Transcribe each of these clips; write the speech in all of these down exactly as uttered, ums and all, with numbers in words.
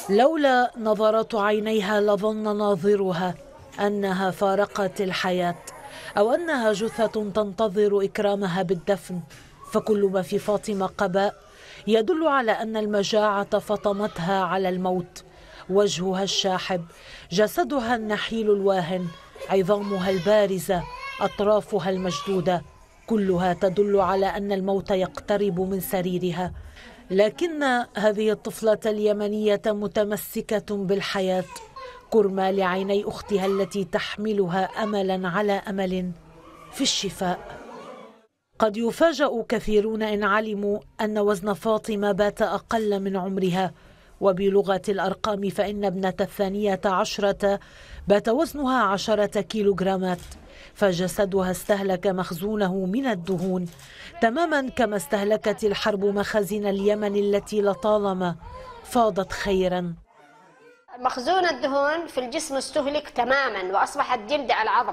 لولا نظرة عينيها لظن ناظرها أنها فارقت الحياة أو أنها جثة تنتظر إكرامها بالدفن، فكل ما في فاطمة قباء يدل على أن المجاعة فطمتها على الموت. وجهها الشاحب، جسدها النحيل الواهن، عظامها البارزة، أطرافها المشدودة، كلها تدل على أن الموت يقترب من سريرها. لكن هذه الطفلة اليمنية متمسكة بالحياة، كرمى لعيني أختها التي تحملها أملا على أمل في الشفاء. قد يفاجأ كثيرون إن علموا أن وزن فاطمة بات أقل من عمرها، وبلغة الأرقام فإن ابنة الثانية عشرة بات وزنها عشرة كيلوغرامات، فجسدها استهلك مخزونه من الدهون تماما كما استهلكت الحرب مخازن اليمن التي لطالما فاضت خيرا. مخزون الدهون في الجسم استهلك تماما وأصبحت جلد على العظم،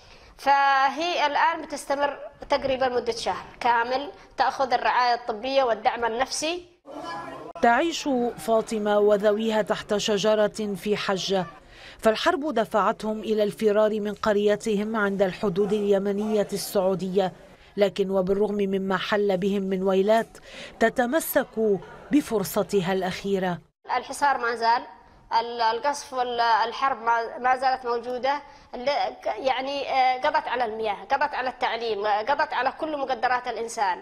فهي الآن بتستمر تقريبا مدة شهر كامل تأخذ الرعاية الطبية والدعم النفسي. تعيش فاطمة وذويها تحت شجرة في حجة، فالحرب دفعتهم إلى الفرار من قريتهم عند الحدود اليمنية السعودية، لكن وبالرغم مما حل بهم من ويلات تتمسك بفرصتها الأخيرة. الحصار ما زال، القصف والحرب ما زالت موجودة، يعني قضت على المياه، قضت على التعليم، قضت على كل مقدرات الإنسان.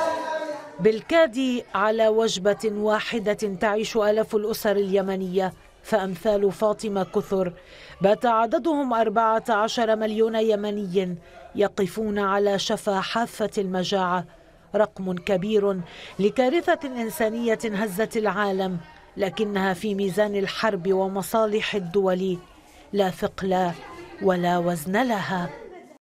بالكاد على وجبة واحدة تعيش آلاف الأسر اليمنية، فأمثال فاطمة كثر، بات عددهم أربعة عشر مليون يمني يقفون على شفا حافة المجاعة، رقم كبير لكارثة إنسانية هزت العالم، لكنها في ميزان الحرب ومصالح الدول لا ثقل ولا وزن لها.